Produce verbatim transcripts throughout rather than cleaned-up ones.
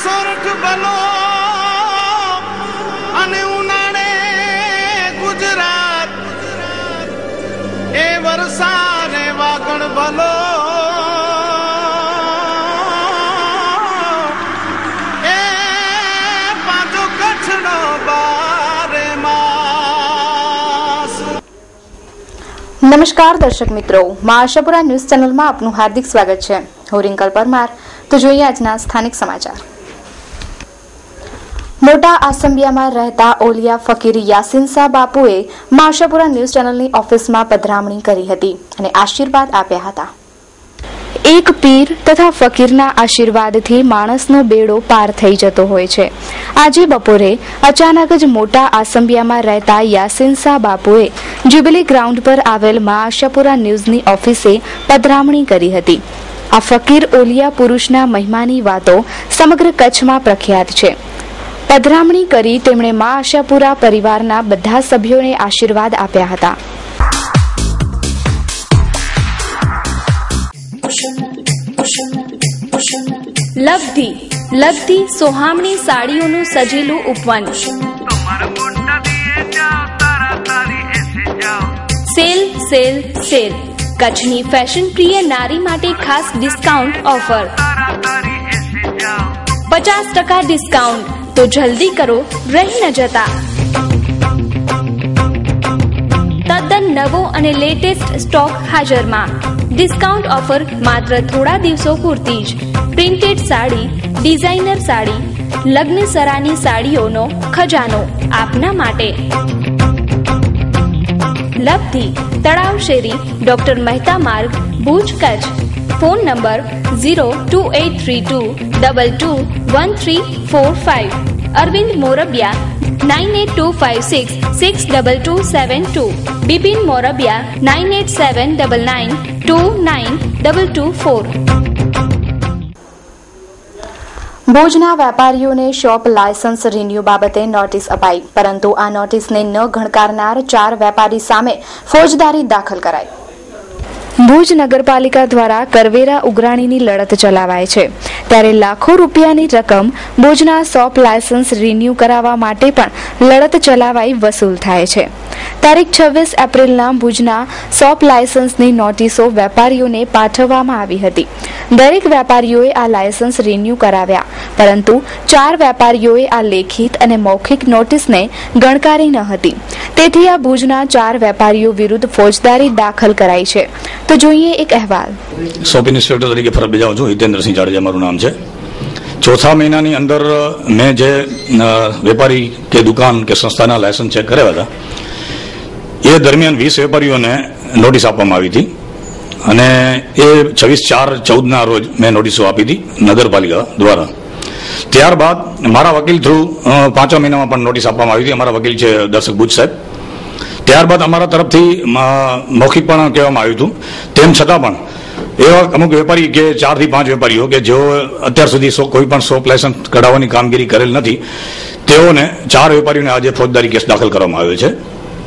સોરઠ બલો અને ઉનાળે ગુજરાત એ વરસાદ વાગણ ભલો એ પાંચો કચ્છનો બારે માસ। નમસ્કાર દર્શક મિત્રો, માં આશાપુરા ન્યૂઝ ચેનલમાં આપનું હાર્દિક સ્વાગત છે। હું રિંકલ પરમાર। તો જોઈએ આજના સ્થાનિક સમાચાર। મોટા આસંબિયામાં રહેતા ઓલિયા ફકીર યાસીન શાહ બાપુએ માં આશાપુરા ન્યૂઝ ચેનલની ઓફિસમાં પધરામણી કરી હતી અને આશીર્વાદ આપ્યા હતા। એક પીર તથા ફકીરના આશીર્વાદથી માણસનો બેડો પાર થઈ જતો હોય છે। આજે બપોરે અચાનક જ મોટા આસંબિયામાં રહેતા યાસીન શાહ બાપુએ જ્યુબિલી ગ્રાઉન્ડ પર આવેલ માં આશાપુરા ન્યૂઝની ઓફિસે પધરામણી કરી હતી। આ ફકીર ઓલિયા પુરુષના મહિમાની વાતો સમગ્ર કચ્છમાં પ્રખ્યાત છે। પધરામણી કરી તેમણે માં આશાપુરા પરિવારના બધા સભ્યોને આશીર્વાદ આપ્યા હતા। લબ્ધિ લબ્ધિ સોહામણી સાડીઓનું સજેલું ઉપવન। સેલ સેલ સેલ કચ્છની ફેશન પ્રિય નારી માટે ખાસ ડિસ્કાઉન્ટ ઓફર પચાસ ટકા ડિસ્કાઉન્ટ। તો જલ્દી કરો, રહી ન જતા। તદ્દન નવો અને લેટેસ્ટ સ્ટોક હાજરમાં। ડિસ્કાઉન્ટ ઓફર માત્ર થોડા દિવસો પૂરતી જ। પ્રિન્ટેડ સાડી, ડિઝાઇનર સાડી, લગ્ન સરાની સાડીઓનો ખજાનો આપના માટે। લબ્ધિ તળાવ શેરી, ડોક્ટર મહેતા માર્ગ, Bhuj, Kutch. Phone number zero two eight three two double two one three four five. Arvind Morbia nine eight two five six six double two seven two. Bipin Morbia nine eight seven double nine two nine double two four. ભુજના વેપારીઓને shop licence renew બાબતે notice અપાઈ, પરંતુ આ નોટિસને ન ગણકારનાર ચાર વેપારી સામે ફોજદારી દાખલ કરાઈ। ભુજ નગરપાલિકા દ્વારા કરવેરા ઉઘરાણીની લડત ચલાવાય છે, ત્યારે લાખો રૂપિયાની રકમ ભુજના શોપ લાયસન્સ રિન્યુ કરાવવા માટે પણ લડત ચલાવાઈ વસૂલ થાય છે। તારીખ છવ્વીસ એપ્રિલના ભુજના શોપ લાયસન્સની નોટિસો વેપારીઓને પાઠવવામાં આવી હતી। દરેક વેપારીઓએ આ લાયસન્સ રિન્યુ કરાવ્યા, પરંતુ ચાર વેપારીઓએ આ લેખિત અને મૌખિક નોટિસને ગણકારી ન હતી। તેથી આ ભુજના ચાર વેપારીઓ વિરુદ્ધ ફોજદારી દાખલ કરાઈ છે। તો જોઈએ એક અહેવાલ। શોપ ઇન્સ્પેક્ટર તરીકે ફરજ બજાવું છું, હિતેન્દ્રસિંહ જાડેજા મારું નામ છે। ચોથા મહિનાની અંદર મેં જે વેપારી કે દુકાન કે સંસ્થાના લાયસન્સ ચેક કર્યા હતા, એ દરમિયાન વીસ વેપારીઓને નોટિસ આપવામાં આવી હતી અને એ છવ્વીસ ચાર ચૌદના રોજ મેં નોટિસો આપી હતી નગરપાલિકા દ્વારા। ત્યારબાદ મારા વકીલ થ્રુ પાંચમા મહિનામાં પણ નોટિસ આપવામાં આવી હતી। અમારા વકીલ છે દર્શક બુચ સાહેબ। ત્યારબાદ અમારા તરફથી મૌખિક પણ કહેવામાં આવ્યું હતું। તેમ છતાં પણ એવા અમુક વેપારી કે ચાર થી પાંચ વેપારીઓ કે જેઓ અત્યાર સુધી કોઈ પણ શોપ લાયસન્સ કઢાવવાની કામગીરી કરેલ નથી, તેઓને ચાર વેપારીઓને આજે ફોજદારી કેસ દાખલ કરવામાં આવ્યો છે।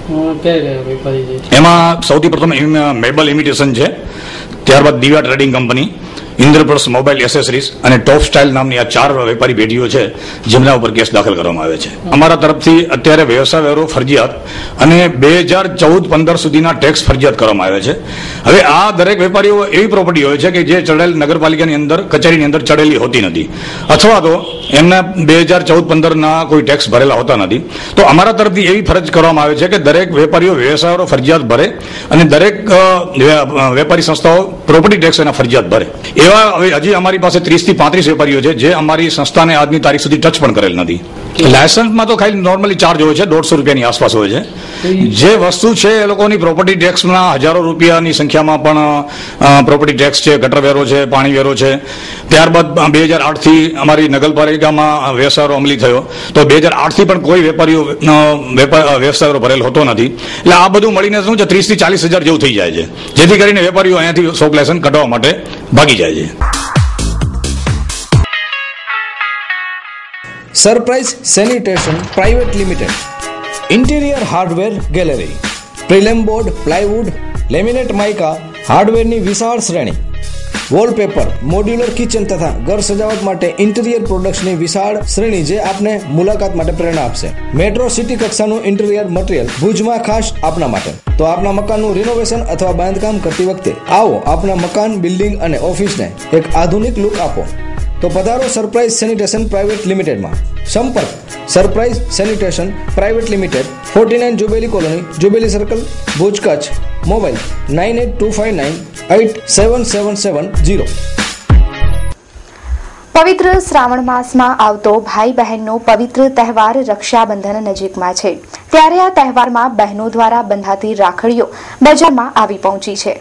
એમાં સૌથી પ્રથમ મેબલ ઇમિટેશન છે, ત્યારબાદ Divya trading company, Indraprastha mobile accessories અને ટોપ સ્ટાઇલ નામની આ ચાર વેપારી પેઢીઓ છે જેમના ઉપર કેસ દાખલ કરવામાં આવે છે। અમારા તરફથી અત્યારે વ્યવસાય વેરો ફરજિયાત અને બે હજાર ચૌદ પંદર સુધીના ટેક્સ ફરજિયાત કરવામાં આવે છે। હવે આ દરેક વેપારીઓ એવી પ્રોપર્ટી હોય છે કે જે ચડેલ નગરપાલિકાની અંદર કચેરીની અંદર ચડેલી હોતી નથી, અથવા તો એમના બે હજાર ચૌદ પંદરના કોઈ ટેક્સ ભરેલા હોતા નથી। તો અમારા તરફથી એવી ફરજ કરવામાં આવે છે કે દરેક વેપારીઓ વ્યવસાય વેરો ફરજિયાત ભરે અને દરેક વેપારી સંસ્થાઓ પ્રોપર્ટી ટેક્સ એના ફરજિયાત ભરે। એવા હજી અમારી પાસે ત્રીસ થી પાંત્રીસ વેપારીઓ છે જે અમારી સંસ્થાને આજની તારીખ સુધી ટચ પણ કરેલ નથી। લાયસન્સમાં તો ખાલી નોર્મલી ચાર્જ હોય છે, દોઢસો રૂપિયાની આસપાસ હોય છે। જે વસ્તુ છે એ લોકોની પ્રોપર્ટી ટેક્સના હજારો રૂપિયાની સંખ્યામાં પણ પ્રોપર્ટી ટેક્સ છે, ગટર વેરો છે, પાણી વેરો છે। ત્યારબાદ બે હજાર આઠથી અમારી નગરપાલિકામાં વ્યવસાયો અમલી થયો, તો બે હજાર આઠથી પણ કોઈ વેપારીઓ વ્યવસાયો ભરેલ હોતો નથી। એટલે આ બધું મળીને શું છે, ત્રીસ થી ચાલીસ હજાર જેવું થઈ જાય છે, જેથી કરીને વેપારીઓ અહીંયાથી શોપ લાયસન્સ કઢાવવા માટે ભાગી જાય છે। Surprise sanitation private limited, interior hardware gallery, prelam board, plywood, laminate mica હાર્ડવેરની વિશાળ શ્રેણી, વોલપેપર, મોડ્યુલર કિચન તથા ઘર સજાવટ માટે ઇન્ટિરિયર પ્રોડક્ટ્સની વિશાળ શ્રેણી જે આપને મુલાકાત માટે પ્રેરણા આપશે. મેટ્રો સિટી કક્ષાનું ઇન્ટિરિયર મટીરિયલ ભુજમાં ખાસ આપના માટે. તો આપના મકાનનું રિનોવેશન અથવા બાંધકામ કરતી વખતે આવો આપના મકાન, બિલ્ડિંગ અને ઓફિસને એક આધુનિક લુક આપો. તો પધારો સરપ્રાઇઝ સેનિટેશન પ્રાઇવેટ લિમિટેડમાં. સંપર્ક surprise sanitation private limited, forty nine jubilee colony, jubilee circle, Bhuj, Kutch. Mobile nine eight two five nine eight seven seven seven zero. પવિત્ર શ્રાવણ માસમાં આવતો ભાઈ બહેનનો પવિત્ર તહેવાર રક્ષાબંધન નજીકમાં છે, ત્યારે આ તહેવારમાં બહેનો દ્વારા બંધાતી રાખડીઓ બજારમાં આવી પહોંચી છે.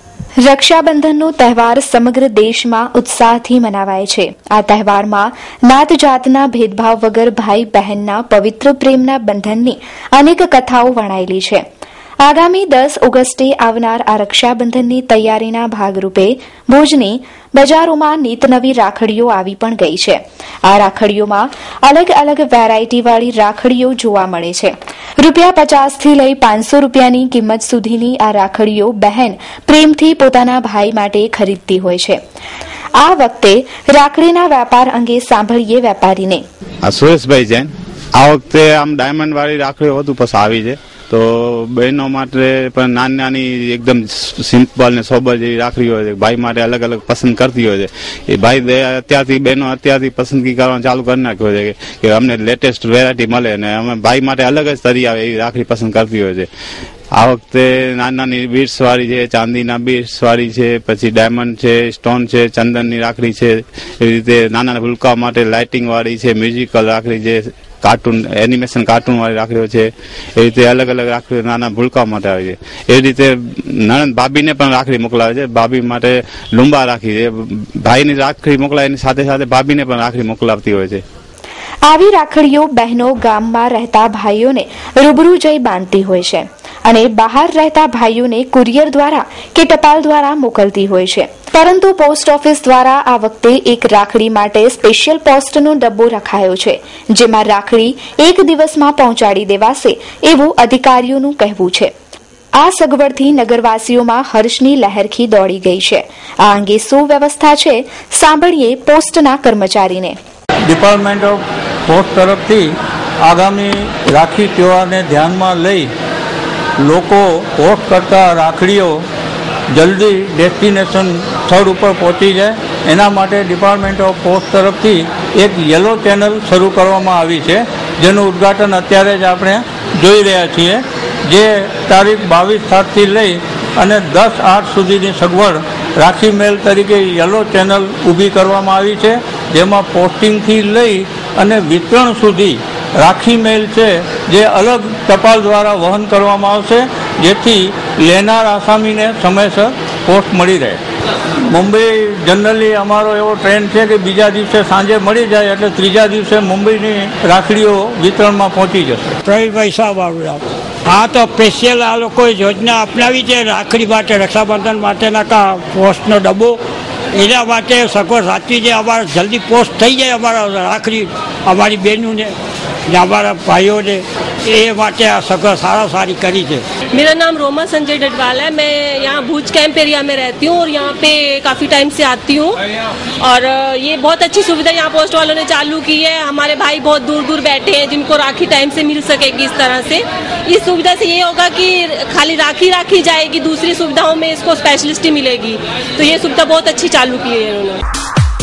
રક્ષાબંધનનો તહેવાર સમગ્ર દેશમાં ઉત્સાહથી મનાવાય છે. આ તહેવારમાં નાત જાતના ભેદભાવ વગર ભાઈ બહેનના પવિત્ર પ્રેમના બંધનની અનેક કથાઓ વણાયેલી છે. આગામી દસ ઓગસ્ટે આવનાર આ રક્ષાબંધનની તૈયારીના ભાગરૂપે ભુજની બજારોમાં નીતનવી રાખડીઓ આવી પણ ગઈ છે. આ રાખડીઓમાં અલગ અલગ વેરાયટીવાળી રાખડીઓ જોવા મળે છે. રૂપિયા પચાસથી લઈ પાંચસો રૂપિયાની કિંમત સુધીની આ રાખડીઓ બહેન પ્રેમથી પોતાના ભાઈ માટે ખરીદતી હોય છે. આ વખતે રાખડીના વેપાર અંગે સાંભળીએ વેપારીને. સુરેશભાઈ જૈન, આ વખતે આમ ડાયમંડ વાળી રાખડીઓ વધુ પસંદ આવી છે. તો બહેનો માટે પણ નાની નાની એકદમ સિમ્પલ ને સોબર જેવી રાખડી હોય છે. ભાઈ માટે અલગ અલગ પસંદ કરતી હોય છે. એ ભાઈ અત્યારથી બહેનો અત્યારથી પસંદગી કરવાનું ચાલુ કરી નાખ્યો છે કે અમને લેટેસ્ટ વેરાયટી મળે ને અમે ભાઈ માટે અલગ જ તરી આવે એવી રાખડી પસંદ કરતી હોય છે. આ વખતે નાની નાની બીડ્સ વાળી છે, ચાંદીના બીડ્સ વાળી છે, પછી ડાયમંડ છે, સ્ટોન છે, ચંદનની રાખડી છે. એવી રીતે નાના ભૂલકા માટે લાઇટિંગ વાળી છે, મ્યુઝિકલ રાખડી છે, કાર્ટૂન એનિમેશન કાર્ટૂન વાળી રાખડીઓ છે. એ રીતે અલગ અલગ રાખડીઓ નાના ભૂલકા માટે આવે છે. એ રીતે નણંદ ભાભીને પણ રાખડી મોકલાવે છે. ભાભી માટે લુંબા રાખી છે. ભાઈની રાખડી મોકલાય એની સાથે સાથે ભાભીને પણ રાખડી મોકલાવતી હોય છે. આવી રાખડીઓ બહેનો ગામમાં રહેતા ભાઈઓને રૂબરૂ જઈ બાંધતી હોય છે અને બહાર રહેતા ભાઈઓને કુરિયર દ્વારા કે ટપાલ દ્વારા મોકલતી હોય છે. પરંતુ પોસ્ટ ઓફિસ દ્વારા આ વખતે એક રાખડી માટે સ્પેશિયલ પોસ્ટનો ડબ્બો રખાયો છે, જેમાં રાખડી એક દિવસમાં પહોંચાડી દેવાશે એવું અધિકારીઓનું કહેવું છે. આ સગવડથી નગરવાસીઓમાં હર્ષની લહેરખી દોડી ગઈ છે. આ અંગે શું વ્યવસ્થા છે, સાંભળીએ પોસ્ટના કર્મચારીને. ડિપાર્ટમેન્ટ ઓફ પોસ્ટ તરફથી આગામી રાખી તહેવારને ધ્યાનમાં લઈ લોકો પોસ્ટ કરતા રાખડીઓ જલ્દી ડેસ્ટિનેશન સ્થળ ઉપર પહોંચી જાય એના માટે ડિપાર્ટમેન્ટ ઓફ પોસ્ટ તરફથી એક યલો ચેનલ શરૂ કરવામાં આવી છે, જેનું ઉદ્ઘાટન અત્યારે જ આપણે જોઈ રહ્યા છીએ. જે તારીખ બાવીસ સાતથી લઈ અને દસ આઠ સુધીની સગવડ રાખી મેલ તરીકે યલો ચેનલ ઊભી કરવામાં આવી છે, જેમાં પોસ્ટિંગથી લઈ અને વિતરણ સુધી રાખી મેલ છે જે અલગ ટપાલ દ્વારા વહન કરવામાં આવશે, જેથી લેનાર આસામીને સમયસર પોસ્ટ મળી રહે. મુંબઈ જનરલી અમારો એવો ટ્રેન્ડ છે કે બીજા દિવસે સાંજે મળી જાય એટલે ત્રીજા દિવસે મુંબઈની રાખડીઓ વિતરણમાં પહોંચી જશે. પ્રવીણભાઈ સાહેબ આવ્યા. હા, તો સ્પેશિયલ આ લોકોએ યોજના અપનાવી છે રાખડી માટે, રક્ષાબંધન માટેના કા પોસ્ટનો ડબ્બો એના માટે સગવડ સાચી છે. અમારે જલ્દી પોસ્ટ થઈ જાય અમારા રાખડી અમારી બહેનોને ને हमारा भाइयों ने ये बातें सगळ सारा सारी करी है। मेरा नाम रोमा संजय डडवाल है। मैं यहाँ भूज कैंप एरिया में रहती हूँ और यहाँ पे काफ़ी टाइम से आती हूँ और ये बहुत अच्छी सुविधा यहाँ पोस्ट वालों ने चालू की है। हमारे भाई बहुत दूर दूर बैठे हैं जिनको राखी टाइम से मिल सकेगी। इस तरह से इस सुविधा से ये होगा कि खाली राखी राखी जाएगी, दूसरी सुविधाओं में इसको स्पेशलिस्ट ही मिलेगी। तो ये सुविधा बहुत अच्छी चालू की है इन्होंने।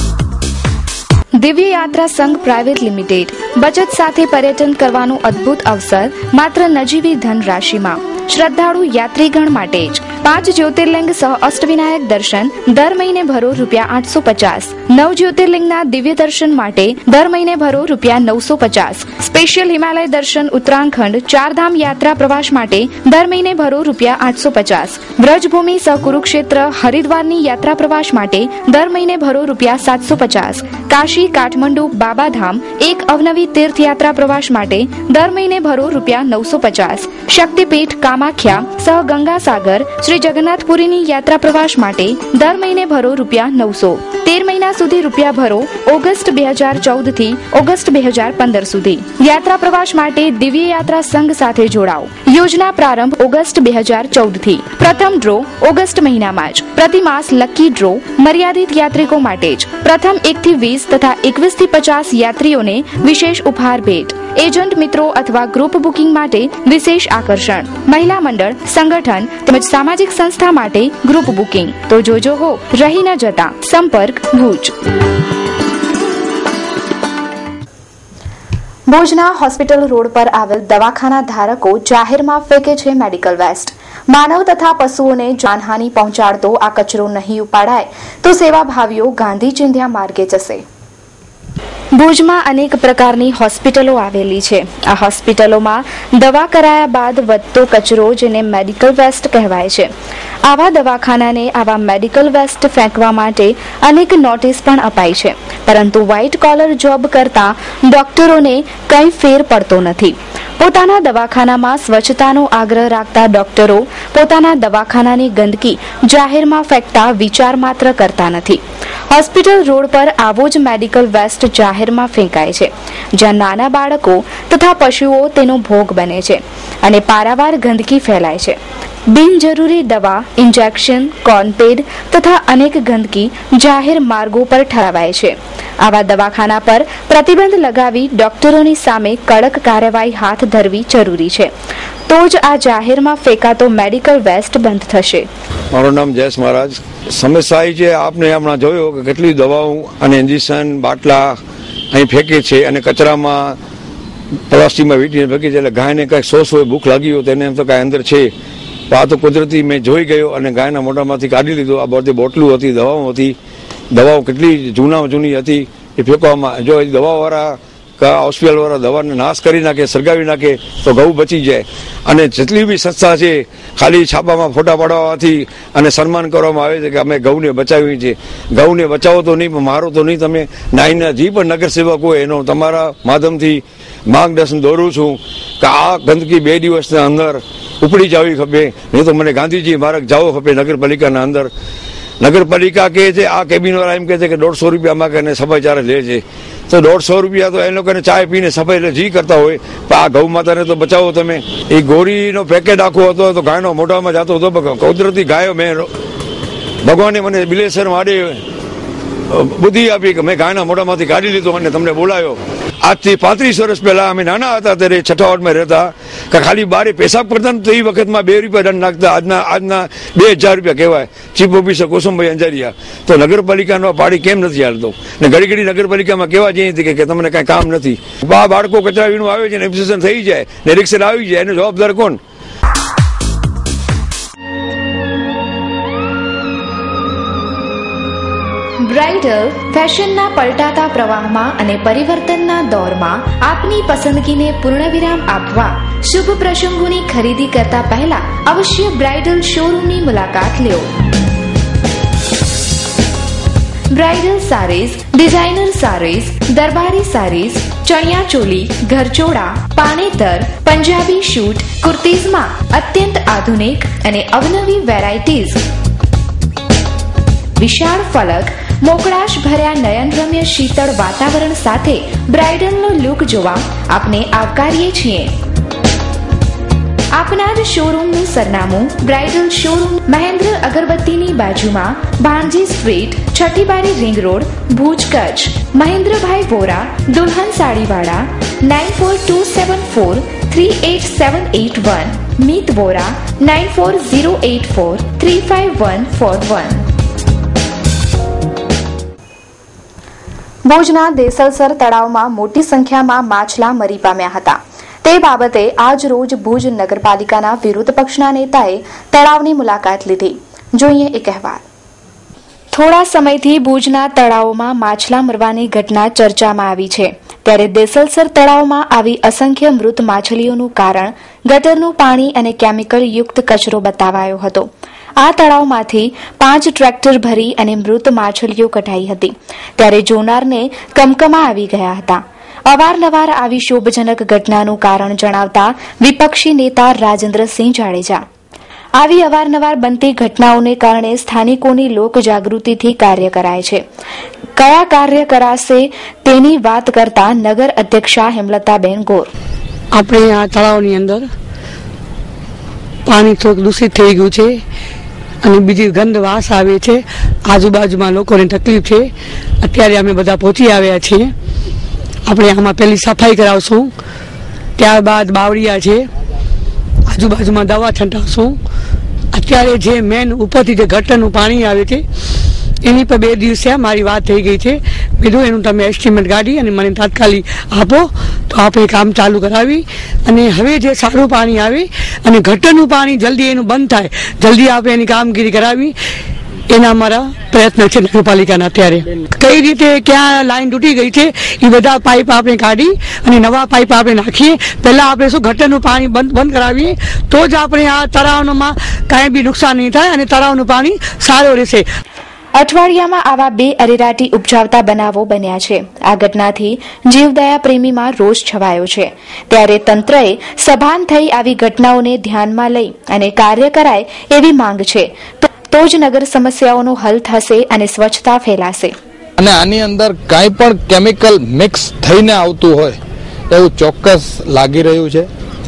દિવ્ય યાત્રા સંઘ પ્રાઇવેટ લિમિટેડ બચત સાથે પર્યટન કરવાનો અદ્ભુત અવસર માત્ર નજીવી ધનરાશિમાં શ્રદ્ધાળુ યાત્રીગણ માટે જ। પાંચ જ્યોતિર્લિંગ સહ અષ્ટવિનાયક દર્શન દર મહિને ભરો રૂપિયા આઠસો પચાસ। નવ જ્યોતિર્લિંગના દિવ્ય દર્શન માટે દર મહિને ભરો રૂપિયા નવસો પચાસ। સ્પેશિયલ હિમાલય દર્શન ઉત્તરાખંડ ચારધામ યાત્રા પ્રવાસ માટે દર મહિને ભરો રૂપિયા આઠસો પચાસ। વ્રજભૂમિ સહ કુરુક્ષેત્ર હરિદ્વારની યાત્રા પ્રવાસ માટે દર મહિને ભરો રૂપિયા સાતસો પચાસ। કાશી કાઠમંડુ બાબાધામ એક અવનવી તીર્થયાત્રા પ્રવાસ માટે દર મહિને ભરો રૂપિયા નવસો પચાસ। શક્તિપીઠ કામાખ્યા સહ ગંગાસાગર શ્રી જગન્નાથપુરીની યાત્રા પ્રવાસ માટે દર મહિને ભરો રૂપિયા નવસો. તેર મહિના સુધી રૂપિયા ભરો ઓગસ્ટ બે હજાર ચૌદ થી ઓગસ્ટ બે હજાર પંદર સુધી. યાત્રા પ્રવાસ માટે દિવ્ય યાત્રા સંઘ સાથે જોડાઓ. યોજના પ્રારંભ ઓગસ્ટ બે હજાર ચૌદ થી. પ્રથમ ડ્રો ઓગસ્ટ મહિનામાં જ. પ્રતિમાસ લકી ડ્રો મર્યાદિત યાત્રિકો માટે જ. પ્રથમ એક થી વીસ તથા એકવીસ થી પચાસ યાત્રીઓને વિશેષ ઉપહાર ભેટ. એજન્ટ મિત્રો અથવા ગ્રુપ બુકિંગ માટે વિશેષ આકર્ષણ. મહિલા મંડળ, સંગઠન તેમજ સામાજિક સંસ્થા માટે ગ્રુપ બુકિંગ. તો જોજો હો, રહી ન જતા. સંપર્ક ભુજ. ભુજના હોસ્પિટલ રોડ પર આવેલ દવાખાના ધારકો જાહેરમાં ફેંકે છે મેડિકલ વેસ્ટ. માનવ તથા પશુઓને જાનહાનિ પહોંચાડતો આ કચરો નહીં ઉપાડાય તો સેવાભાવીઓ ગાંધી ચિંધ્યા માર્ગે જશે. ભુજમાં અનેક પ્રકારની હોસ્પિટલો આવેલી છે. આ હોસ્પિટલોમાં દવા કરાયા બાદ વધતો કચરો જેને મેડિકલ વેસ્ટ કહેવાય છે. આવા દવાખાનાને આવા મેડિકલ વેસ્ટ ફેંકવા માટે અનેક નોટિસ પણ અપાઈ છે, પરંતુ વ્હાઇટ કોલર જોબ કરતા ડોક્ટરોને કંઈ ફેર પડતો નથી. પોતાના દવાખાનામાં સ્વચ્છતાનો આગ્રહ રાખતા ડોક્ટરો પોતાના દવાખાનાની ગંદકી જાહેરમાં ફેંકતા વિચાર માત્ર કરતા નથી. હોસ્પિટલ રોડ પર આવો જ મેડિકલ વેસ્ટ જાહેરમાં ફેંકાય છે, જ્યાં નાના બાળકો તથા પશુઓ તેનો ભોગ બને છે અને પારાવાર ગંદકી ફેલાય છે. બિનજરૂરી દવા, ઇન્જેક્શન, કોર્નપેડ તથા અનેક ગંદકી જાહેર માર્ગો પર ઠરાવાય છે. આવા દવાખાના પર પ્રતિબંધ લગાવી ડોક્ટરોની સામે કડક કાર્યવાહી હાથ ધરવી જરૂરી છે, તો જ આ જાહેરમાં ફેંકાતો મેડિકલ વેસ્ટ બંધ થશે. મારું નામ જયેશ મહારાજ. સમસ્યા એ છે, આપને હમણાં જોયો કે કેટલી દવાઓ અને ઇન્જેક્શન બાટલા અહીં ફેંકે છે અને કચરામાં પ્લાસ્ટિકમાં વીંટીને ફેંકે છે. એટલે ગાયને કંઈક સો સો ભૂખ લાગી હોય તેને એમ તો કાંઈ અંદર છે. આ તો કુદરતી મેં જોઈ ગયો અને ગાયના મોઢામાંથી કાઢી લીધું. આ બધી બોટલું હતી, દવાઓ હતી. દવાઓ કેટલી જૂના જૂની હતી એ ફેંકવામાં. જો દવાવાળા હોસ્પિટલ વાળા દવાને નાશ કરી નાખે, સળગાવી નાખે તો ઘઉં બચી જાય. અને જેટલી બી સંસ્થા છે ખાલી છાપામાં ફોટા પાડવાથી અને સન્માન કરવામાં આવે છે કે અમે ઘઉંને બચાવી છે. ઘઉંને બચાવો તો નહીં, પણ મારો તો નહીં. તમે નાઈના જે પણ નગરસેવક હોય એનો તમારા માધ્યમથી માર્ગદર્શન દોરું છું કે આ ગંદકી બે દિવસના અંદર ઉપડી જવી ખપે, નહીં તો મને ગાંધીજી માર્ગ જવો ખપે નગરપાલિકાના અંદર. નગરપાલિકા કહે છે, આ કેબિન વાળા એમ કહે છે કે દોઢસો રૂપિયામાં કરીને સફાઈ ચાર્જ લે છે. તો દોઢસો રૂપિયા તો એ લોકોને ચાય પીને સફાઈ એટલે જી કરતા હોય, પણ આ ગૌ માતાને તો બચાવો તમે. એ ગોળીનો પેકેટ આખો હતો તો ગાયનો મોઢામાં જતો હતો. કુદરતી ગાયો મેં ભગવાને મને બિલેસર મારી બુદ્ધિ આપી કે મેં ગાયના મોઢામાંથી કાઢી લીધો અને તમને બોલાયો. આજથી પાંત્રીસ વર્ષ પહેલા અમે નાના હતા ત્યારે છઠ્ઠા વોર્ડમાં રહેતા કે ખાલી બારે પેશાબ કરતા તો એ વખતમાં બે રૂપિયા દંડ નાખતા. આજના આજના બે હજાર રૂપિયા કહેવાય. Chief officer Kosambhai Anjaria. તો નગરપાલિકાનો પાડી કેમ નથી હાલતો? ને ઘડી ઘડી નગરપાલિકામાં કહેવા જઈએ હતી કે તમને કાંઈ કામ નથી. આ બાળકો કચરા વીણું આવે છે ને એપ્લિકેશન થઈ જાય ને રિક્ષા આવી જાય, એનો જવાબદાર કોણ? બ્રાઇડલ ફેશનના પલટાતા પ્રવાહમાં અને પરિવર્તનના દોરમાં આપની પસંદગીને પૂર્ણવિરામ આપવા શુભ પ્રસંગોની ખરીદી કરતા પહેલા અવશ્ય બ્રાઇડલ શોરૂમની મુલાકાત લો. બ્રાઇડલ સારીઝ, ડિઝાઇનર સારીઝ, દરબારી સારીઝ, ચણિયા ચોલી, ઘરચોળા, પાનેતર, પંજાબી શૂટ, કુર્તીઝમાં અત્યંત આધુનિક અને અવનવી વેરાયટીઝ. વિશાળ ફલક, મોકળાશ ભર્યા નયનરમ્ય શીતળ વાતાવરણ સાથે બ્રાઇડલનો લુક જોવા આપને આવકારીએ છીએ. આપના જ શોરૂમનું સરનામું બ્રાઇડલ શોરૂમ, મહેન્દ્ર અગરબત્તીની બાજુમાં, ભાણજી સ્ટ્રીટ, છઠ્ઠી બારી રિંગ રોડ, ભુજ, કચ્છ. મહેન્દ્રભાઈ વોરા, દુલ્હન સાડીવાળા. Nine four two seven four three eight seven eight one. Meet Vora, nine four zero eight four three five one four one. ભુજના દેસલસર તળાવમાં મોટી સંખ્યામાં માછલા મરી પામ્યા હતા. તે બાબતે આજ રોજ ભુજ નગરપાલિકાના વિરોધ પક્ષના નેતાએ તળાવની મુલાકાત લીધી. જોઈએ એક અહેવાલ. થોડા સમયથી ભુજના તળાવોમાં માછલા મરવાની ઘટના ચર્ચામાં આવી છે, ત્યારે દેસલસર તળાવમાં આવી અસંખ્ય મૃત માછલીઓનું કારણ ગટરનું પાણી અને કેમિકલ યુક્ત કચરો બતાવાયો હતો. આ તળાવમાંથી પાંચ ટ્રેક્ટર ભરી અને મૃત માછલીઓ કઢાઈ હતી, ત્યારે જોનારને કમકમા આવી ગયા હતા. અવારનવાર આવી શોભજનક ઘટનાનું કારણ જણાવતા વિપક્ષી નેતા રાજેન્દ્રસિંહ જાડેજા, આવી અવારનવાર બનતી ઘટનાઓને કારણે સ્થાનિકોની લોક જાગૃતિથી કાર્ય કરાય છે. કયા કાર્ય કરાશે તેની વાત કરતા નગર અધ્યક્ષા હેમલતાબેન ગોર. આપણે આ તળાવની અંદર પાણી થોડુંક દૂષિત થઈ ગયું છે અને બીજી ગંધ વાસ આવે છે. આજુબાજુમાં લોકોને તકલીફ છે. અત્યારે અમે બધા પહોંચી આવ્યા છીએ. આપણે આમાં પહેલી સફાઈ કરાવશું, ત્યારબાદ બાવળિયા છે, આજુબાજુમાં દવા છંટાવશું. અત્યારે જે મેન ઉપરથી જે ગટરનું પાણી આવે છે એની પર બે દિવસે મારી વાત થઈ ગઈ છે. કીધું એનું તમે એસ્ટિમેટ કાઢી અને મને તાત્કાલિક આપો તો આપણે કામ ચાલુ કરાવી અને હવે જે સારું પાણી આવે અને ગટરનું પાણી જલ્દી એનું બંધ થાય, જલ્દી આપણે એની કામગીરી કરાવી એના અમારા પ્રયત્ન છે નગરપાલિકાના. અત્યારે કઈ રીતે ક્યાં લાઈન તૂટી ગઈ છે એ બધા પાઇપ આપણે કાઢી અને નવા પાઇપ આપણે નાખીએ. પહેલા આપણે શું ગટરનું પાણી બંધ બંધ કરાવીએ તો જ આપણે આ તળાવમાં કાંઈ બી નુકસાન નહીં થાય અને તળાવનું પાણી સારું રહેશે. અઠવાડિયામાં આવા બે અરેરાટી ઉપજાવતા બનાવો બન્યા છે. આ ઘટનાથી જીવદયા પ્રેમીમાં રોષ છવાયો છે. ત્યારે તંત્રએ સભાન થઈ આવી ઘટનાઓને ધ્યાનમાં લઈ અને કાર્ય કરાય એવી માંગ છે. તો જ નગર સમસ્યાઓનો હલ થશે અને સ્વચ્છતા ફેલાશે. અને આની અંદર કાંઈ પણ કેમિકલ મિક્સ થઈને આવતું હોય એવું ચોક્કસ લાગી રહ્યું છે.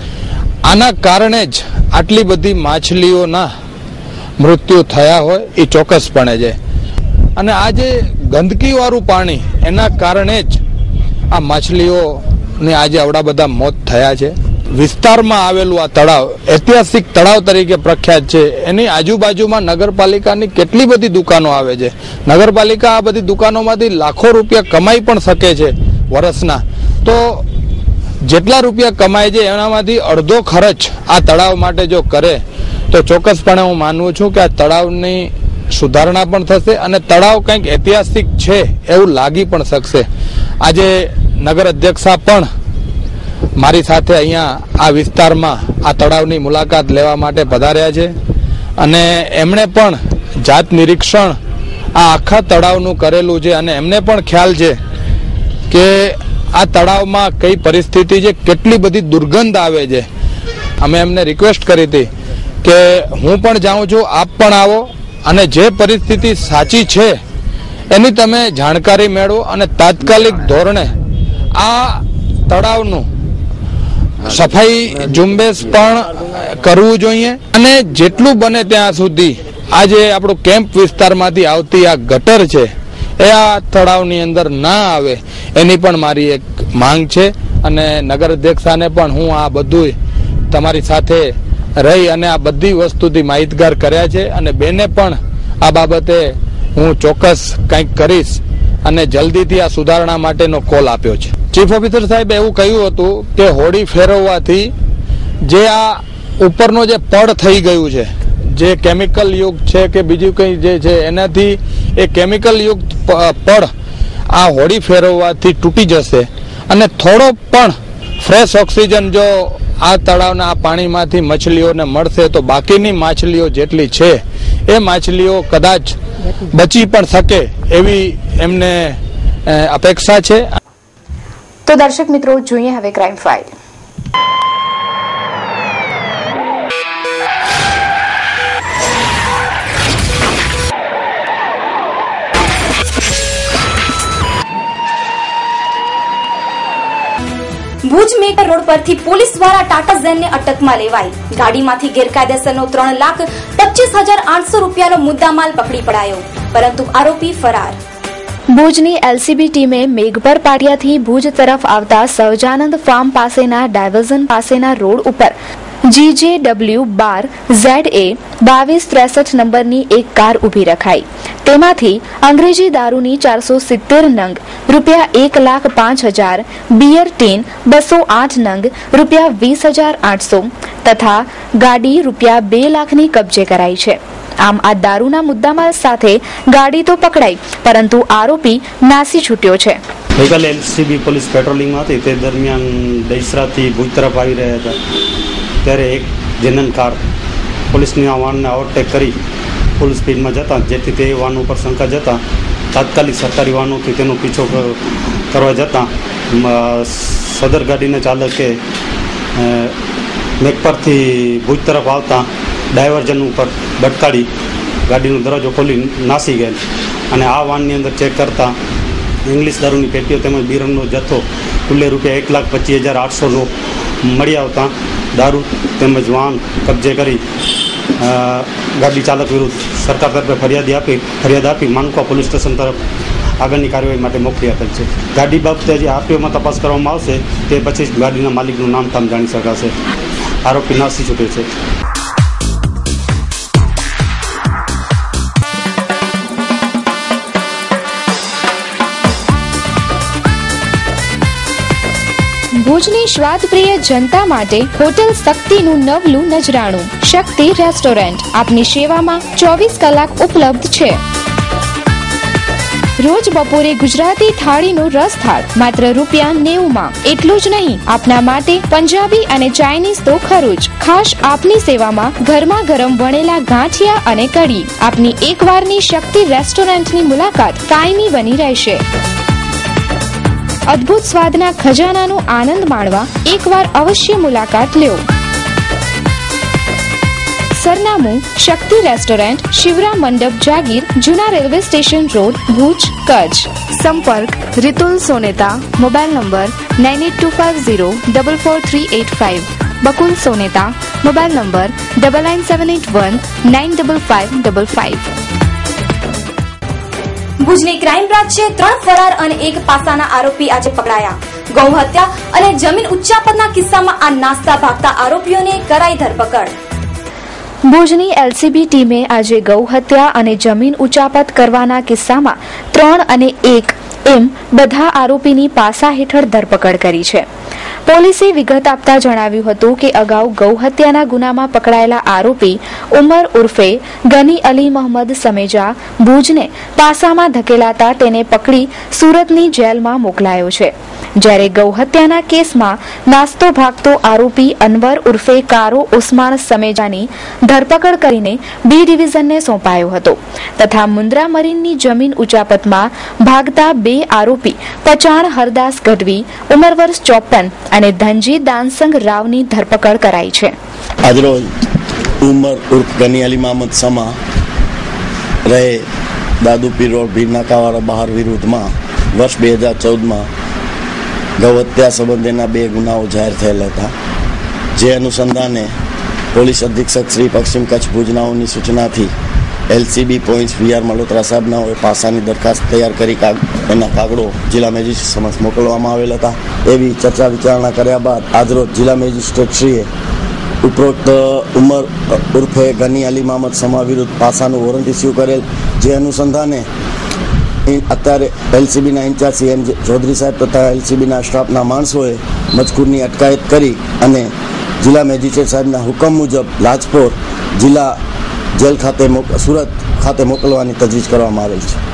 આના કારણે જ આટલી બધી માછલીઓના મૃત્યુ થયા હોય એ ચોક્કસપણે છે. અને આ જે ગંદકીવાળું પાણી એના કારણે જ આ માછલીઓને આજે આવડા બધા મોત થયા છે. વિસ્તારમાં આવેલું આ તળાવ ઐતિહાસિક તળાવ તરીકે પ્રખ્યાત છે. એની આજુબાજુમાં નગરપાલિકાની કેટલી બધી દુકાનો આવે છે. નગરપાલિકા આ બધી દુકાનોમાંથી લાખો રૂપિયા કમાઈ પણ શકે છે વર્ષના. તો જેટલા રૂપિયા કમાય છે એનામાંથી અડધો ખર્ચ આ તળાવ માટે જો કરે તો ચોક્કસપણે હું માનું છું કે આ તળાવની સુધારણા પણ થશે અને તળાવ કંઈક ઐતિહાસિક છે એવું લાગી પણ શકશે. આજે નગર અધ્યક્ષા પણ મારી સાથે અહીંયા આ વિસ્તારમાં આ તળાવની મુલાકાત લેવા માટે પધાર્યા છે અને એમણે પણ જાત નિરીક્ષણ આ આખા તળાવનું કરેલું છે અને એમને પણ ખ્યાલ છે કે આ તળાવમાં કઈ પરિસ્થિતિ છે, કેટલી બધી દુર્ગંધ આવે છે. અમે એમને રિક્વેસ્ટ કરી હતી કે હું પણ જાઉં છું, આપ પણ આવો અને જે પરિસ્થિતિ સાચી છે એની તમે જાણકારી મેળવો અને તાત્કાલિક ધોરણે આ તળાવનું સફાઈ ઝુંબેશ પણ કરવું જોઈએ અને જેટલું બને ત્યાં સુધી આજે આપણું કેમ્પ વિસ્તારમાંથી આવતી આ ગટર છે એ આ તળાવની અંદર ના આવે એની પણ મારી એક માંગ છે. અને નગર અધ્યક્ષાને પણ હું આ બધું તમારી સાથે રહી અને આ બધી વસ્તુથી માહિતગાર કર્યા છે અને બેને પણ આ બાબતે હું ચોક્કસ કંઈક કરીશ અને જલ્દીથી આ સુધારણા માટેનો કોલ આપ્યો છે. ચીફ ઓફિસર સાહેબ એવું કહ્યું હતું કે હોડી ફેરવવાથી જે આ ઉપરનો જે પડ થઈ ગયું છે, જે કેમિકલ યુક્ત છે કે બીજું કંઈ જે છે એનાથી એ કેમિકલ યુક્ત પડ આ હોડી ફેરવવાથી તૂટી જશે અને થોડો પણ ફ્રેશ ઓક્સિજન જો આ તળાવના આ પાણીમાંથી મછલીઓને મળશે તો બાકીની માછલીઓ જેટલી છે એ માછલીઓ કદાચ બચી પણ શકે એવી એમને અપેક્ષા છે. તો દર્શક મિત્રો, જોઈએ હવે ક્રાઇમ ફાઇલ. ભુજ મેટર રોડ પરથી પોલીસ દ્વારા ટાટા ઝેનને અટકમાં લેવાઈ. ગાડીમાંથી ગેરકાયદેસરનો ત્રણ લાખ પચીસ હજાર આઠસો રૂપિયાનો મુદ્દામાલ પકડી પડાયો, પરંતુ આરોપી ફરાર. ભુજની એલસીબી ટીમે મેઘપર પાટિયાથી ભુજ તરફ આવતા સહજાનંદ ફાર્મ પાસેના ડાયવર્ઝન પાસેના રોડ ઉપર જીજે ડબલ્યુ બાર ઝેડ એ બાવીસ ત્રેસઠ નંબરની એક કાર ઉભી રખાઈ. તેમાંથી અંગ્રેજી દારૂની ચારસો સિત્તેર નંગ રૂપિયા એક લાખ પાંચ હજાર, બિયર ટીન બસો આઠ નંગ રૂપિયા વીસ હજાર આઠસો તથા ગાડી રૂપિયા બે લાખની કબજે કરાઈ છે. આમ આ દારૂના મુદ્દામાલ સાથે ગાડી તો પકડાઈ, પરંતુ આરોપી નાસી છૂટ્યો છે. ગઈકાલે એલસીબી પોલીસ પેટ્રોલિંગમાં હતી તે દરમિયાન દહીસરાથી ભુજ તરફ આવી રહ્યા હતા ત્યારે એક જેનન કાર પોલીસની આ વાનને ઓવરટેક કરી ફૂલ સ્પીડમાં જતા, જેથી તે વાન ઉપર શંકા જતા તાત્કાલિક સરકારી વાહનોથી તેનો પીછો કરવા જતાં સદર ગાડીના ચાલકે મેઘપરથી ભુજ તરફ આવતા ડાયવર્ઝન ઉપર ભટકાડી ગાડીનો દરવાજો ખોલી નાસી ગયેલ અને આ વાનની અંદર ચેક કરતા ઇંગ્લિશ દારૂની પેટીઓ તેમજ બિયરનો જથ્થો કુલ્લે રૂપિયા એક લાખ પચીસ હજાર આઠસોનો મળી આવતા દારૂ તેમજ વાહન કબજે કરી ગાડી ચાલક વિરુદ્ધ સરકાર તરફે ફરિયાદી આપી ફરિયાદ આપી માનકુવા પોલીસ સ્ટેશન તરફ આગળની કાર્યવાહી માટે મોકલી આપેલ છે. ગાડી બાબતે હજી આરટીઓમાં તપાસ કરવામાં આવશે, તે પછી જ ગાડીના માલિકનું નામ ઠામ જાણી શકાશે. આરોપી નાસી છૂટ્યો છે. ભુજની સ્વાદપ્રિય જનતા માટે હોટેલ શક્તિનું નવલું નજરાણું શક્તિ રેસ્ટોરન્ટ આપની સેવામાં ચોવીસ કલાક ઉપલબ્ધ છે. રોજ બપોરે ગુજરાતી થાળીનો રસ થાળ માત્ર રૂપિયા નેવું માં. એટલું જ નહીં, આપના માટે પંજાબી અને ચાઇનીઝ તો ખરું જ. ખાસ આપની સેવામાં ગરમા ગરમ વણેલા ગાંઠિયા અને કઢી. આપની એકવારની શક્તિ રેસ્ટોરન્ટની મુલાકાત કાયમી બની રહેશે. અદ્ભુત સ્વાદના ખજાનાનો આનંદ માણવા એકવાર અવશ્ય મુલાકાત લ્યો. સરનામું શક્તિ રેસ્ટોરન્ટ, શિવરામ મંડપ, જાગીર, જૂના railway station road, Bhuj, Kutch. સંપર્ક Ritul Soneta, mobile number nine eight two five zero double four three eight five. Bakul Soneta, mobile number double nine seven eight one nine double five double five. ભુજની ક્રાઇમ બ્રાન્ચે ત્રણ ફરાર અને એક પાસાના આરોપી આજે પકડાયા. ગૌ હત્યા અને જમીન ઉચ્ચાપતના કિસ્સામાં આ નાસ્તા ભાગતા આરોપીઓને કરાઈ ધરપકડ. ભુજની એલસીબી ટીમે આજે ગૌ હત્યા અને જમીન ઉચાપત કરવાના કિસ્સામાં ત્રણ અને એક એમ બધા આરોપીની પાસા હેઠળ ધરપકડ કરી છે. પોલીસે વિગત આપતા જણાવ્યું હતું કે અગાઉ ગૌ હત્યાના ગુનામાં પકડાયેલા આરોપી ઉમર ઉર્ફે ગની અલી મોહમ્મદ સમેજા ભુજને પાસામાં ધકેલાતા તેને પકડી સુરતની જેલમાં મોકલાયો છે. જ્યારે ગૌ હત્યાના કેસમાં નાસ્તો ભાગતો આરોપી અનવર ઉર્ફે કારો ઉસ્માન સમેજાની ધરપકડ કરીને બી ડિવિઝનને સોંપાયો હતો તથા મુન્દ્રા મરીનની જમીન ઉચાપતમાં ભાગતા બે આરોપી પચાણ હરદાસ ગઢવી ઉંમર વર્ષ ચોપન અને ધનજી દાનસંગ રાવની ધરપકડ કરાઈ છે. આજરોજ ઉમર ઉર્ફ ગની અલી મોહમ્મદ સમા રહે દાદુપીર રોડ ભીરનાકાવાળા બહાર વિરુદ્ધમાં વર્ષ બે હજાર ચૌદમાં ગૌ હત્યા સંબંધેના બે ગુનાઓ જાહેર થયેલા હતા. જે અનુસંધાને પોલીસ અધિક્ષક શ્રી પશ્ચિમ કચ્છ ભુજનાઓની સૂચનાથી LCB point V R Malotra સાહેબનાઓએ પાસાની દરખાસ્ત તૈયાર કરી એના કાગળો જિલ્લા મેજિસ્ટ્રેટ સમક્ષ મોકલવામાં આવેલ હતા. એવી ચર્ચા વિચારણા કર્યા બાદ આજરોજ જિલ્લા મેજિસ્ટ્રેટશ્રીએ ઉપરોક્ત ઉમર ઉર્ફે ગની અલી મોહમ્મદ સમા વિરુદ્ધ પાસાનું વોરંટ ઇસ્યુ કરેલ. જે અનુસંધાને અત્યારે એલસીબીના ઇન્ચાર્જ સી એમ ચૌધરી સાહેબ તથા એલસીબીના સ્ટાફના માણસોએ મજકૂરની અટકાયત કરી અને જિલ્લા મેજિસ્ટ્રેટ સાહેબના હુકમ મુજબ લાજપોર જિલ્લા જેલ ખાતે સુરત ખાતે મોકલવાની તજવીજ કરવામાં આવેલ છે.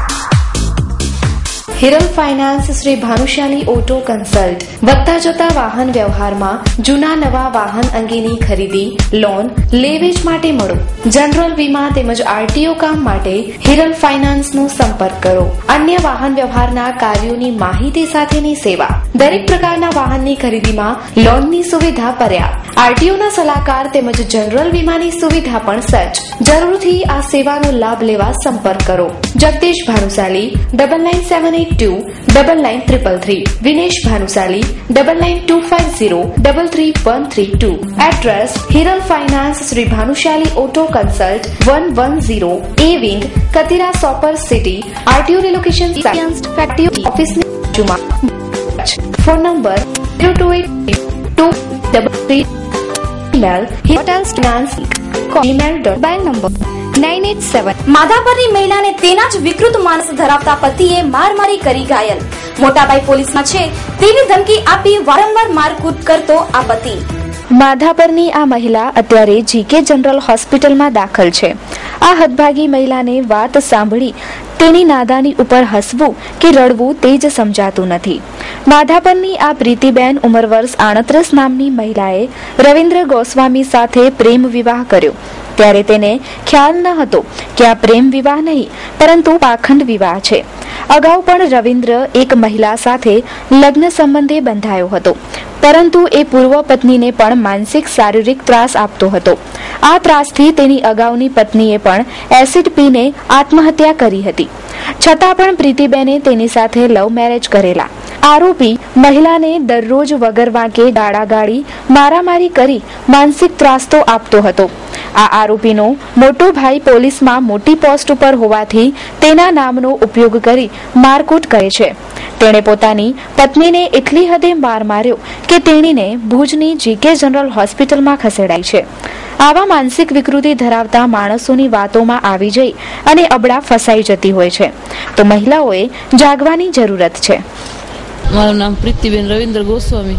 Hiral finance Shri Bhanushali auto consult વધતા જતા વાહન વ્યવહારમાં જૂના નવા વાહન અંગેની ખરીદી, લોન, લેવેચ માટે મળો. જનરલ વીમા તેમજ આરટીઓ કામ માટે હિરલ ફાઇનાન્સનો સંપર્ક કરો. અન્ય વાહન વ્યવહારના કાર્યોની માહિતી સાથેની સેવા. દરેક પ્રકારના વાહનની ખરીદીમાં લોનની સુવિધા પર્યાપ્ત. આરટીઓના સલાહકાર તેમજ જનરલ વીમાની સુવિધા પણ સજ્જ. જરૂરથી આ સેવાનો લાભ લેવા સંપર્ક કરો. Jagdish Bhanushali double nine seven eight two double nine triple three. Vinesh Bhanushali double nine two five zero double three one three two. Address Hiral finance Shri Bhanushali auto consult one one zero A wing Katira super city. RTO relocation factory ઓફિસની બાજુમાં. Phone number zero two eight two double three. Email hotels finance email dot mobile number nine eight seven. માધાપરની મહિલાને તેના જ વિકૃત માનસ ધરાવતા પતિએ મારમારી કરી ઘાયલ. મોટાભાઈ પોલીસમાં છે તેવી ધમકી આપી વારંવાર મારકૂટ કરતો આ પતિ. માધાપરની આ મહિલા અત્યારે જીકે જનરલ હોસ્પિટલમાં દાખલ છે. આ હદભાગી મહિલાને વાત સાંભળી તેની નાદાની ઉપર હસવું કે રડવું તે જ સમજાતું નથી. માધાપરની આ પ્રીતિબેન ઉંમર વર્ષ આડત્રીસ નામની મહિલાએ રવિન્દ્ર ગોસ્વામી સાથે પ્રેમ વિવાહ કર્યો. ત્યારે તેને ખ્યાલ ન હતો કે આ પ્રેમ વિવાહ નહીં પરંતુ પાખંડ વિવાહ છે. અગાઉ પણ રવિન્દ્ર એક મહિલા સાથે લગ્ન સંબંધે બંધાયો હતો પરંતુ એ પૂર્વ પત્નીને પણ માનસિક શારીરિક ત્રાસ આપતો હતો. આ ત્રાસથી તેની અગાઉની પત્નીએ પણ એસિડ પીને આત્મહત્યા કરી હતી. છતાં પણ પ્રીતિબેને તેની સાથે લવ મેરેજ કરેલા. આરોપી મહિલાને દરરોજ વગર વાંકે ગાળાગાળી મારામારી કરી માનસિક ત્રાસ તો આપતો હતો. આ આરોપીનો મોટો ભાઈ પોલીસમાં મોટી પોસ્ટ ઉપર હોવાથી તેના નામનો ઉપયોગ કરી મારકૂટ કરે છે. તેણે પોતાની પત્નીને એટલી હદે માર માર્યો કે તેણીને ભુજની જીકે જનરલ હોસ્પિટલમાં ખસેડાઈ છે. આવા માનસિક વિકૃતિ ધરાવતા માણસોની વાતોમાં આવી જઈ અને અબડા ફસાઈ જતી હોય છે. તો મહિલાઓએ જાગવાની જરૂરત છે. મારું નામ પ્રીતિબેન રવિન્દ્ર ગોસ્વામી.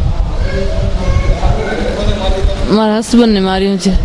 મારા હસબન્ડને માર્યું છે.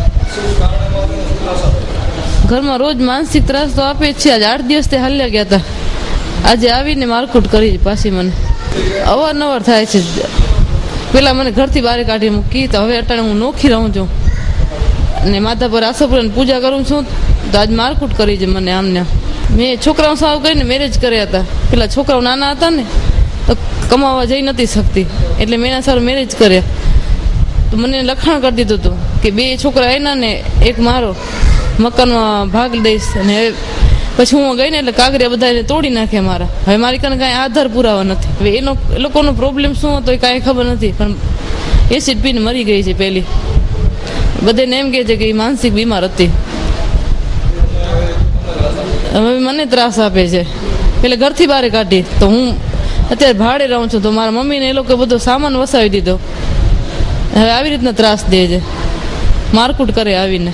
ઘરમાં રોજ માનસિક ત્રાસ તો આપે જ છે. આજે આઠ દિવસ તે હાલ્યા ગયા હતા. આજે આવીને મારકૂટ કરી પાછી મને અવારનવાર થાય છે. પેલા મને ઘરથી બહાર કાઢી મૂકી તો હવે અટાણે હું નોખી રહું છું અને માતા પર આશાપુરાની પૂજા કરું છું તો આજ મારકૂટ કરી છે મને. આમને મેં છોકરાઓ સાવ કરીને મેરેજ કર્યા હતા. પેલા છોકરાઓ નાના હતા ને તો કમાવા જઈ નથી શકતી એટલે મેં એના સારું મેરેજ કર્યા. તો મને લખાણ કરી દીધું હતું કે બે છોકરા એના ને એક મારો મકાનમાં ભાગ દઈશ. અને પછી હું ગઈ ને એટલે કાગરિયા બધાને તોડી નાખે મારા. હવે મારી કને કાંઈ આધાર પુરાવા નથી. હવે એનો એ લોકોનો પ્રોબ્લેમ શું હતો એ કાંઈ ખબર નથી, પણ એસિડ પીને મરી ગઈ છે પહેલી. બધાને એમ કહે છે કે એ માનસિક બીમાર હતી. હવે મને ત્રાસ આપે છે. એટલે ઘરથી બહાર કાઢી તો હું અત્યારે ભાડે રહું છું. તો મારા મમ્મીને એ લોકો બધો સામાન વસાવી દીધો. હવે આવી રીતના ત્રાસ દે છે, મારકૂટ કરે આવીને.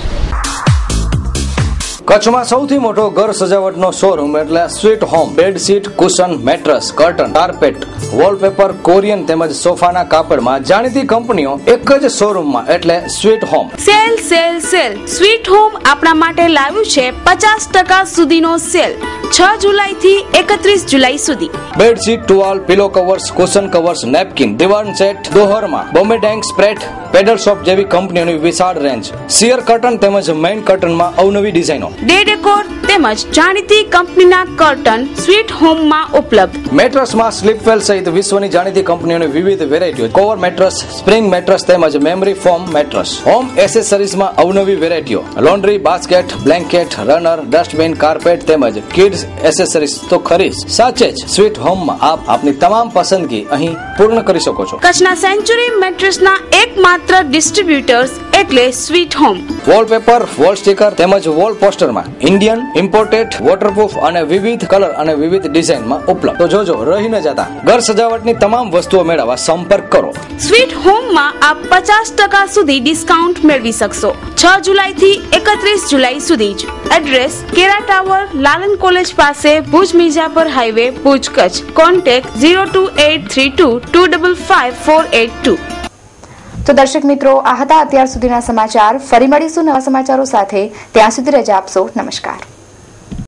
કચ્છમાં સૌથી મોટો ઘર સજાવટનો શોરૂમ એટલે sweet home. Bedsheet, cushion, mattress, curtain, carpet, wallpaper, Korean તેમજ સોફાના કાપડમાં જાણીતી કંપનીઓ એક જ શોરૂમમાં એટલે sweet home. Sale sale sale sweet home આપણા માટે લાવ્યું છે પચાસ ટકા સુધીનો સેલ છ જુલાઈ થી એકત્રીસ જુલાઈ સુધી. બેડશીટ, ટુવાલ, pillow covers, cushion covers, napkin, divan set, દોહરમાં બોમ્બે ડેંગ, સ્પ્રેટ, પેડલ શોપ જેવી કંપનીઓની વિશાળ રેન્જ. સિયર કર્ટન તેમજ મેઇન કર્ટનમાં અવનવી ડિઝાઇનો. ડે ડેકોર તેમજ જાણીતી કંપનીના કર્ટન સ્વીટ હોમમાં ઉપલબ્ધ. મેટ્રેસમાં સ્લીપવેલ સહિત વિશ્વની જાણીતી કંપનીઓની વિવિધ વેરાયટીઓ. કવર મેટ્રેસ, સ્પ્રિંગ મેટ્રેસ તેમજ મેમરી ફોમ મેટ્રેસ. હોમ એસેસરીઝમાં અવનવી વેરાયટીઓ. Laundry, basket, blanket, runner, dustbin, carpet તેમજ કિડ્સ એસેસરીઝ તો ખરી જ. સાચે જ સ્વીટ હોમમાં આપ આપની તમામ પસંદગી અહીં પૂર્ણ કરી શકો છો. કચ્છના સેન્ચુરી મેટ્રેસના એકમાત્ર ડિસ્ટ્રીબ્યુટર્સ એટલે sweet home. Wallpaper, wall sticker તેમજ વોલ પોસ્ટરમાં ઇન્ડિયન, ઇમ્પોર્ટેડ, વોટરપ્રૂફ અને વિવિધ કલર અને વિવિધ ડિઝાઇનમાં ઉપલબ્ધ. તો જોજો રહી ન જતા. ઘર સજાવટની તમામ વસ્તુઓ મેળવવા સંપર્ક કરો. સ્વીટ હોમમાં આપ પચાસ ટકા સુધી ડિસ્કાઉન્ટ મેળવી શકશો છ જુલાઈ થી એકત્રીસ જુલાઈ સુધી જ. Address Kera tower, Lalan college પાસે, Bhuj Mirzapar highway, Bhuj, Kutch. Contact zero two eight three two two double five four eight two. તો દર્શક મિત્રો, આ હતા અત્યાર સુધીના સમાચાર. ફરી મળીશું નવા સમાચારો સાથે. ત્યાં સુધી રજા આપશો. નમસ્કાર.